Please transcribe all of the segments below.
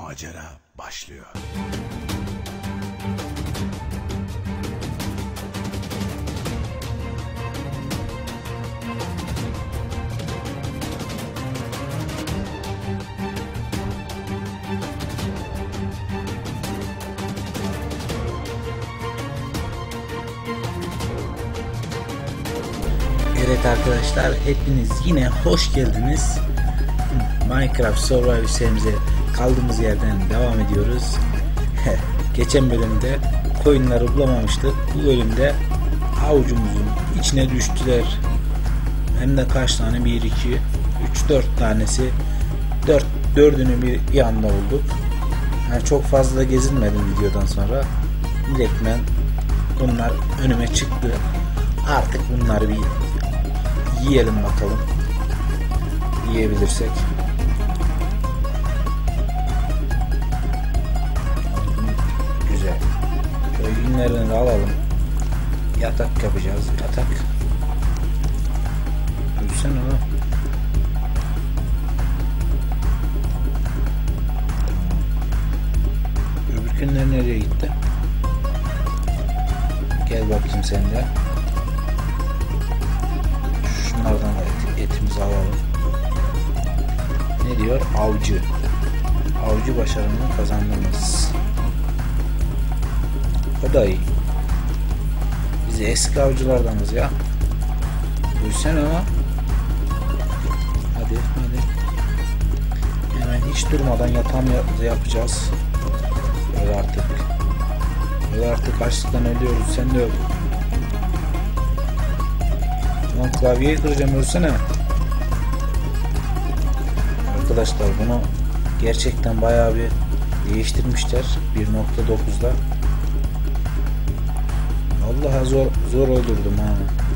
macera başlıyor. Evet arkadaşlar, hepiniz yine hoş geldiniz. Minecraft Survival serimize kaldığımız yerden devam ediyoruz. Geçen bölümde koyunları bulamamıştık. Bu bölümde avucumuzun içine düştüler. Hem de kaç tane? 1, 2, 3, 4 tanesi. Dördünü bir anda bulduk. Yani çok fazla gezinmedim videodan sonra. Direktmen bunlar önüme çıktı. Artık bunları bir yiyelim bakalım. Yiyebilirsek. Güzel. Şöyle yünlerini de alalım. Yatak yapacağız. Yatak. Düşsene o. Öbürkünler nereye gitti? Gel bakayım sen de. Şunlardan da etimizi alalım. Ne diyor? Avcı. Avcı başarımını kazandınız. O da iyi. Biz eski avcılardanız ya. Duysana ama. Hadi. Hemen hiç durmadan yatağım yapacağız. Öyle artık açlıktan ölüyoruz. Sen de öl. Lan klavyeyi kıracağım, ölsene. Arkadaşlar bunu gerçekten bayağı bir değiştirmişler 1.9'da. Vallahi zor öldürdüm ha.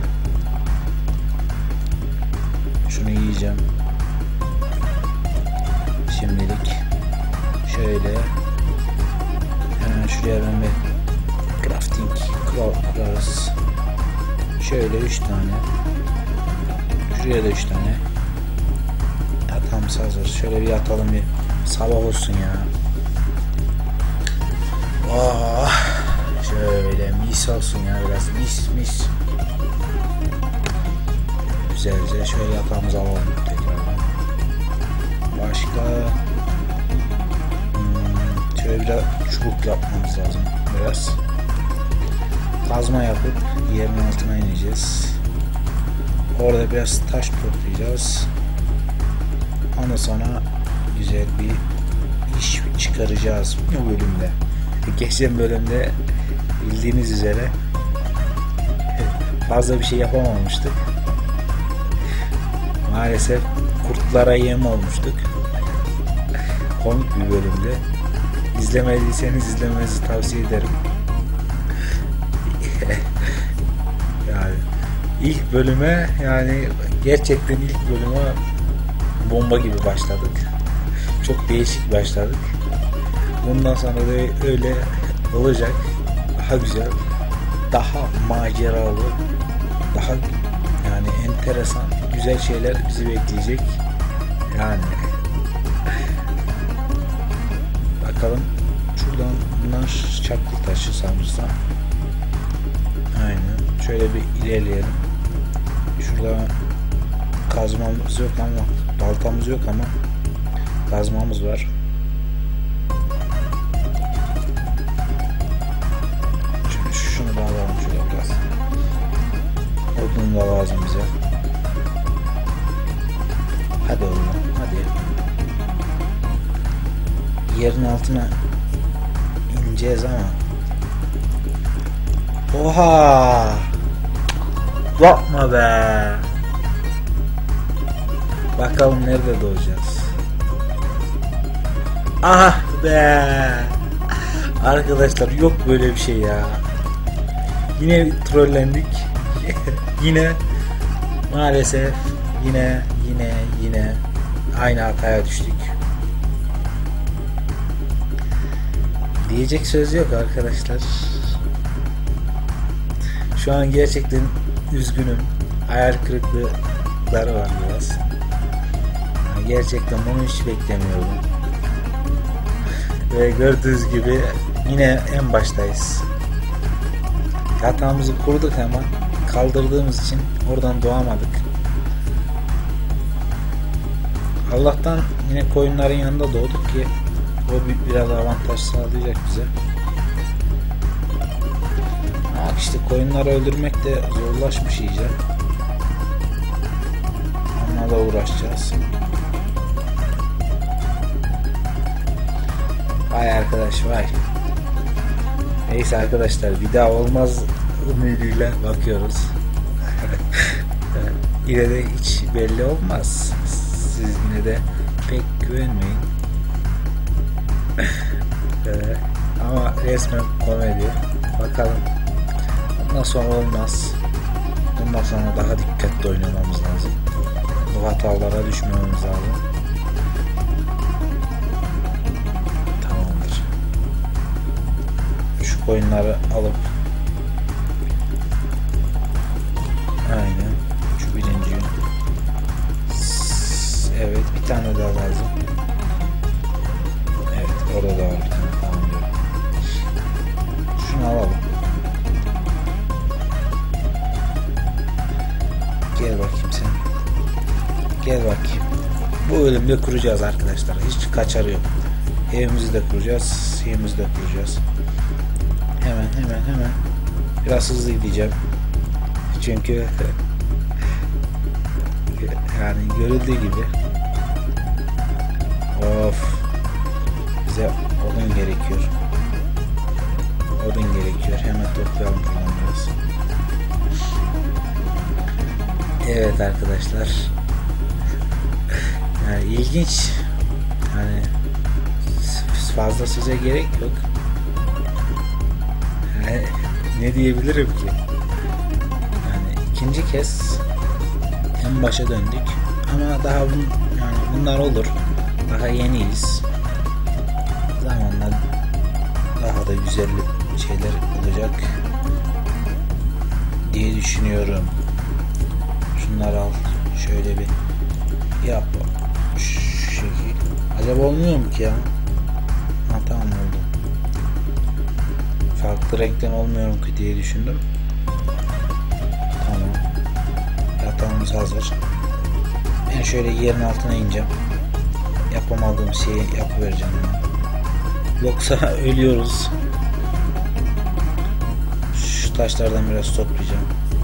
Şunu yiyeceğim. Şimdilik şöyle hemen şuraya ben bir crafting kurarız. Şöyle 3 tane. Şuraya da 3 tane. Yatağımız hazır. Şöyle bir yatalım, bir sabah olsun ya. Oh, şöyle mis olsun ya, biraz mis. Güzel şöyle yatağımızı alalım tekrardan. Başka şöyle biraz çubuk yapmamız lazım. Biraz kazma yapıp yerin altına ineceğiz. Orada biraz taş toplayacağız. Ondan sonra güzel bir iş çıkaracağız bu bölümde. Geçen bölümde bildiğiniz üzere fazla bir şey yapamamıştık. Maalesef kurtlara yem olmuştuk. Komik bir bölümde. İzlemediyseniz izlemenizi tavsiye ederim. Yani ilk bölüme, yani gerçekten ilk bölüme bomba gibi başladık. Çok değişik başladık. Bundan sonra da öyle olacak. Daha güzel, daha maceralı, daha yani enteresan, güzel şeyler bizi bekleyecek. Yani bakalım, şuradan bunlar çakıl taşı sanırsam. Aynen. Şöyle bir ilerleyelim. Şurada kazmamız yok ama, baltamız yok ama kazmamız var. Şunu da alalım şöyle biraz. Odun da lazım bize. Hadi oğlum, hadi. Yerin altına ineceğiz ama. Oha! Yapma be! Bakalım nerede doğacağız. Ah be! Arkadaşlar yok böyle bir şey ya. Yine trollendik. Yine maalesef yine aynı hataya düştük. Diyecek söz yok arkadaşlar. Şu an gerçekten üzgünüm. Hayal kırıklıkları var biraz. Yani gerçekten bunu hiç beklemiyordum. Ve gördüğünüz gibi yine en baştayız. Yatağımızı kurduk ama kaldırdığımız için oradan doğamadık. Allah'tan yine koyunların yanında doğduk ki o biraz avantaj sağlayacak bize. Ama işte koyunları öldürmek de zorlaşmış iyice. Onlarla uğraşacağız. Vay arkadaş vay. Neyse arkadaşlar, bir daha olmaz umuduyla bakıyoruz. Yine de hiç belli olmaz. Siz yine de pek güvenmeyin. Ama resmen komedi. Bakalım. Bundan sonra olmaz. Bundan sonra daha dikkatli oynamamız lazım. Bu hatalara düşmememiz lazım. Tamamdır. Şu koyunları alıp aynen şu birinciyi. Evet, bir tane daha lazım. Evet, orada da var bir tane. Tamam diyorum. Şunu alalım. Gel bakayım sen. Gel bakayım. Bu bölümde kuracağız arkadaşlar. Hiç kaçarı yok. Evimizi de kuracağız. Şeyimizi de kuracağız. Hemen. Biraz hızlı gideceğim. Çünkü yani görüldüğü gibi bize odun gerekiyor. Hemen toplayalım biraz. Evet arkadaşlar. Yani ilginç. Yani fazla söze gerek yok. Yani ne diyebilirim ki? Yani ikinci kez en başa döndük. Ama daha yani bunlar olur. Daha yeniyiz. Zamanla daha da güzel şeyler olacak diye düşünüyorum. Şunları al. Şöyle bir yap. Şu şekil. Acaba olmuyor mu ki ya? Ha, tamam oldu. Farklı renkten olmuyor mu ki diye düşündüm. Tamam. Yatağımız hazır. Ben şöyle yerin altına ineceğim. Yapamadığım şeyi yapıvereceğim. Yoksa ölüyoruz. Şu taşlardan biraz toplayacağım.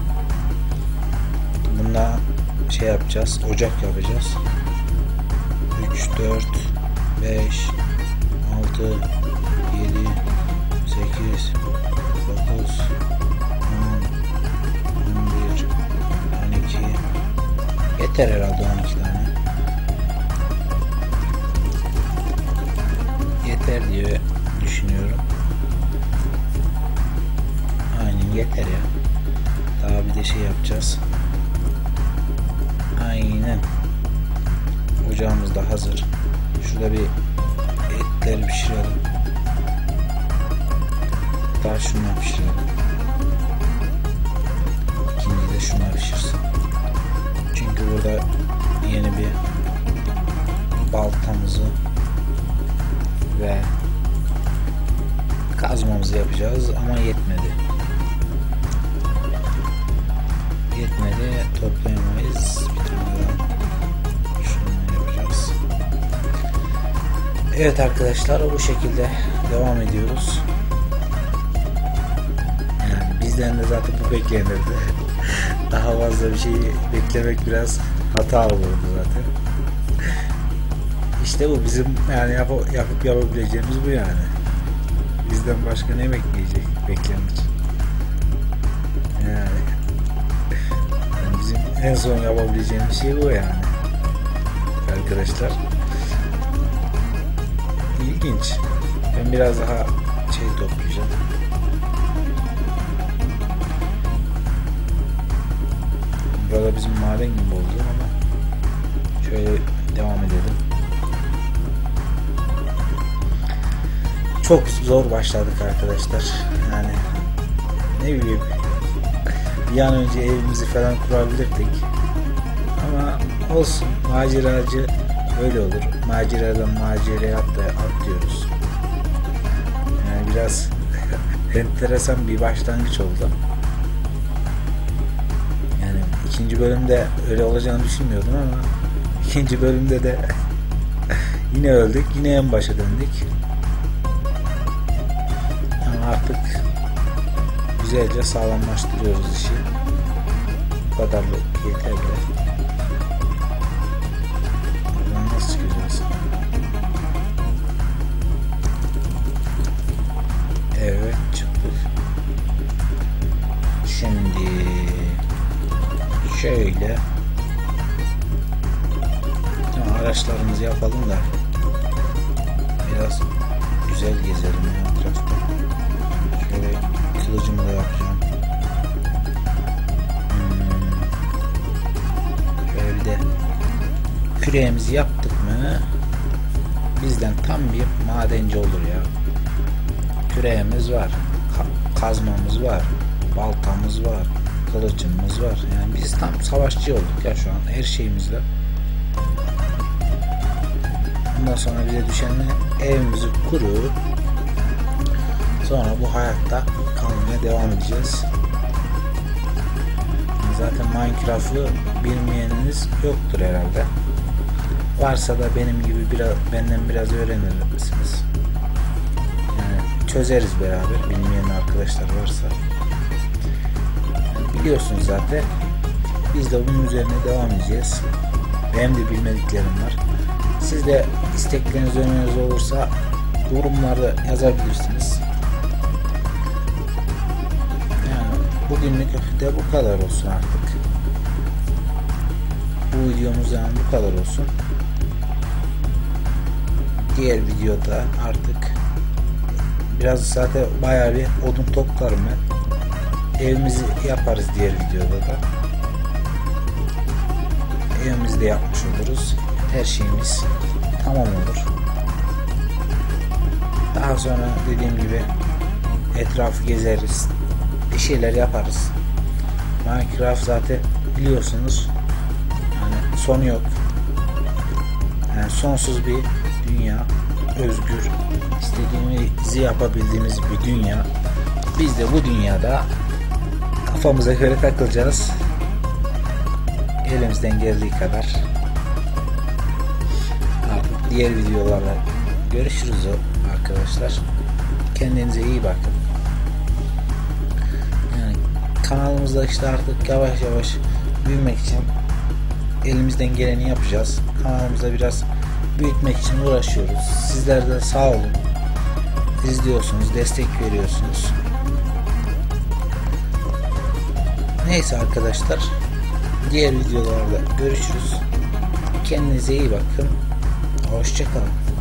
Bunda şey yapacağız. Ocak yapacağız. 3, 4, 5, 6, 7, 8, 9, 10, 11, 12. Yeter herhalde 12 tane. Yeter diye düşünüyorum. Aynen yeter ya. Daha bir de şey yapacağız. Aynen. Ocağımız da hazır. Şurada bir etleri pişirelim. Daha şundan pişirelim. İkinci de şundan pişirsin. Çünkü burada yeni bir baltamızı ve kazmamızı yapacağız ama yetmedi. Toplayamayız. Bir tane daha şunu yapacağız. Evet arkadaşlar, bu şekilde devam ediyoruz. Yani bizden de zaten bu beklenirdi. Daha fazla bir şey beklemek biraz hata olurdu zaten. İşte bu bizim yani yapıp yapabileceğimiz bu yani. Bizden başka ne beklenir? Yani bizim en son yapabileceğimiz şey bu yani. Arkadaşlar. İlginç. Ben biraz daha şey toplayacağım. Burada bizim maden gibi oldu ama şöyle devam edelim. Çok zor başladık arkadaşlar. Yani ne bileyim, bir an önce evimizi falan kurabilirdik. Ama olsun, maceracı öyle olur. Maceradan maceraya atlıyoruz. biraz enteresan bir başlangıç oldu. Yani ikinci bölümde öyle olacağını düşünmüyordum ama ikinci bölümde de yine öldük, yine en başa döndük. Ama artık güzelce sağlamlaştırıyoruz işi. Bu kadarlık yeterli. Buradan nasıl çıkacağız? Evet, çıktık. Şimdi şöyle araçlarımızı yapalım da biraz güzel gezelim ya etrafta. Şöyle kılıcımı da yapacağım. Şöyle bir de küreğimizi yaptık mı bizden tam bir madenci olur ya. Küreğimiz var, kazmamız var, baltamız var, kılıcımız var. Yani biz tam savaşçı olduk ya şu an her şeyimizle. Bundan sonra bize düşen evimizi kurup sonra bu hayatta kalmaya devam edeceğiz. Zaten Minecraft'ı bilmeyeniniz yoktur herhalde. Varsa da benim gibi benden biraz öğrenirsiniz. Yani çözeriz beraber, bilmeyen arkadaşlar varsa. Yani biliyorsunuz zaten. Biz de bunun üzerine devam edeceğiz. Benim de bilmediklerim var. Siz de istekleriniz, öneriniz olursa yorumlarda yazabilirsiniz. Yani bugünlük de bu kadar olsun artık. Bu videomuz yani bu kadar olsun. Diğer videoda artık biraz zaten bayağı bir odun toplarım ben. Evimizi yaparız diğer videoda da. Evimizi de yapmış oluruz. Her şeyimiz tamam olur. Daha sonra dediğim gibi etrafı gezeriz. Bir şeyler yaparız. Minecraft zaten biliyorsunuz yani sonu yok. Yani sonsuz bir dünya. Özgür. İstediğimizi yapabildiğimiz bir dünya. Biz de bu dünyada kafamıza göre takılacağız. Elimizden geldiği kadar. Artık diğer videolarla görüşürüz arkadaşlar. Kendinize iyi bakın. Yani kanalımızda işte artık yavaş yavaş büyümek için elimizden geleni yapacağız. Kanalımızda biraz büyütmek için uğraşıyoruz. Sizler de sağ olun. İzliyorsunuz, destek veriyorsunuz. Neyse arkadaşlar. Diğer videolarda görüşürüz. Kendinize iyi bakın. Hoşça kalın.